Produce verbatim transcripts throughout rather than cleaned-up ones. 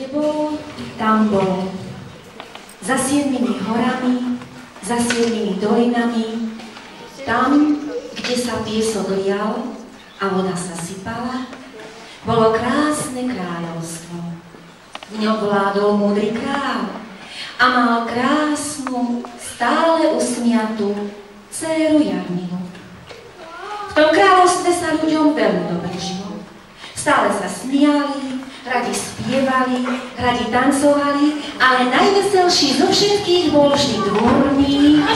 kde bol, tam bol. Za siedmimi horami, za siedmimi dolinami, tam, kde sa piesok lial a voda sa sypala, bolo krásne kráľovstvo. V ňom vládol múdry kráľ a mal krásnu, stále usmiatú dcéru Jarminu. V tom kráľovstve sa ľuďom veľmi dobre žilo. Stále sa smiali, radi spievali, radi tancovali, ale najveselší zo všetkých bol vždy dvorník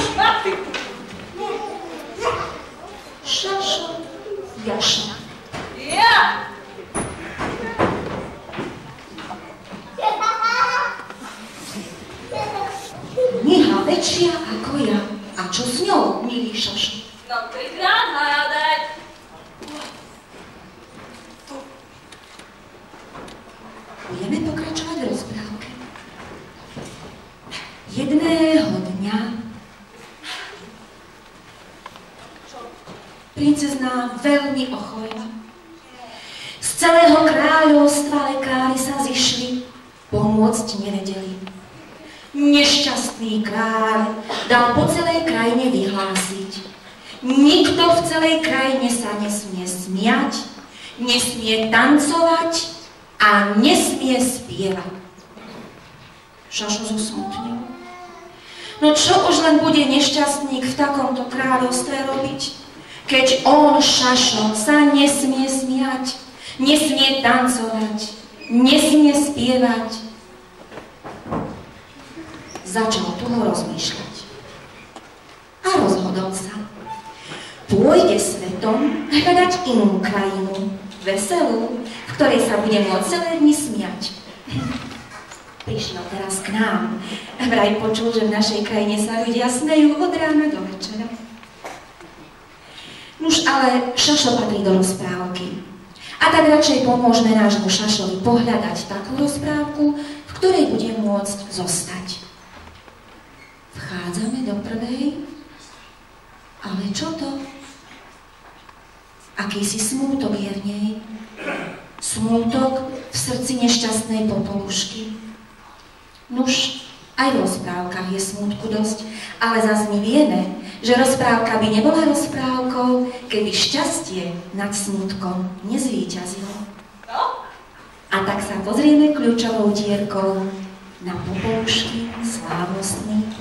Šašo Jašo. Ja! Kniha väčšia ako ja. A čo s ňou, milý Šašo? No trikrát hádať. Budeme pokračovať v rozprávke. Jedného dňa princezná veľmi ochorela. Z celého kráľovstva lekári sa zišli, pomôcť nevedeli. Nešťastný kráľ dal po celej krajine vyhlásiť: nikto v celej krajine sa nesmie smiať, nesmie tancovať a nesmie spievať. Šašo zosmutnil. No čo už len bude nešťastník v takomto kráľovstve robiť, keď on, Šašo, sa nesmie smiať, nesmie tancovať, nesmie spievať. Začal toho rozmýšľať. A rozhodol sa. Pôjde svetom hľadať inú krajinu, veselú, v ktorej sa bude môcť celé dni smiať. Prišiel teraz k nám. Vraj počul, že v našej krajine sa ľudia smejú od rána do večera. Nuž ale Šašo patrí do rozprávky. A tak radšej pomôžeme nášmu Šašovi pohľadať takú rozprávku, v ktorej bude môcť zostať. Vchádzame do prvej, ale čo to? Akýsi smútok je v nej. Smútok v srdci nešťastnej popolušky. Nuž, aj v rozprávkach je smútku dosť, ale zas my vieme, že rozprávka by nebola rozprávkou, keby šťastie nad smútkom nezvíťazilo. No? A tak sa pozrieme kľúčovou dierkou na popolušky slávnostný